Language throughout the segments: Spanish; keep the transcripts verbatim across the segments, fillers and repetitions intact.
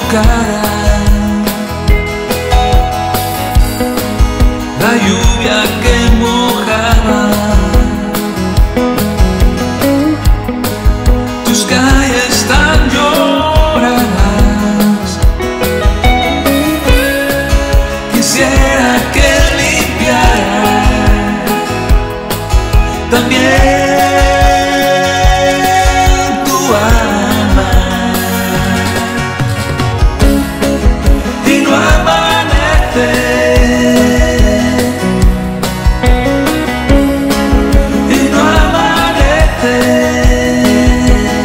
cara, la lluvia que mojaba tus calles tan lloradas. Quisiera que limpiara también tu alma y no amanecer, y no amanecer,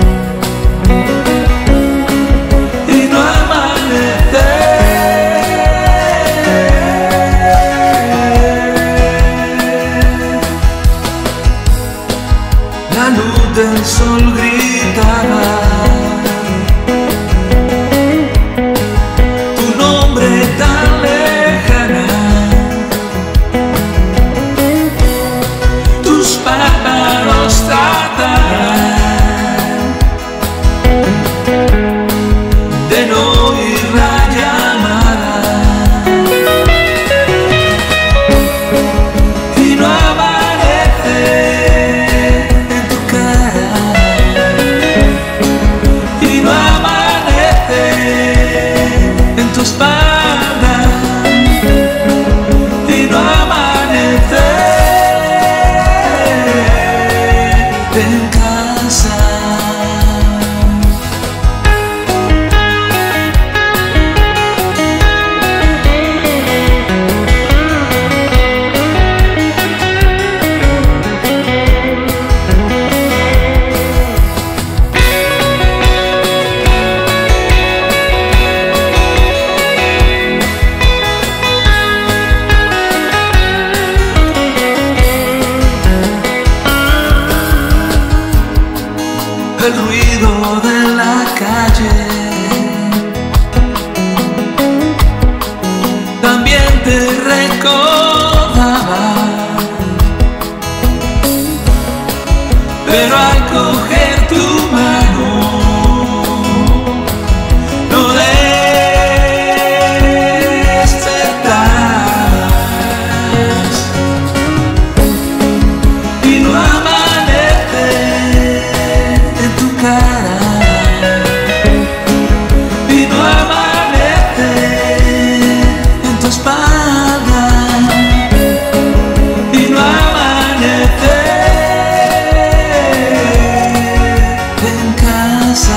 y no amanecer. La luz del sol gritaba tu nombre tan lejana, tus pájaros trataban de no oír la llamada y no amanece en tu cara, y no amanece en tu espalda, y no amanece en casa. El ruido de la calle también te recordaba, pero al coger tu mano no despertabas y no amanece en tu cara, y no amanece en tu espalda, y no amanece en casa,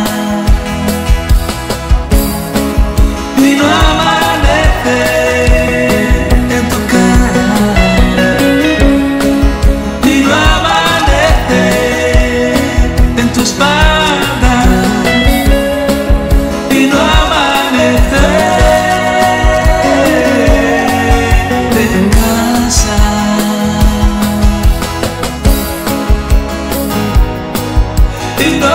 y no amanece en tu cara, y no amanece en tu espalda, y no amanece en casa, y no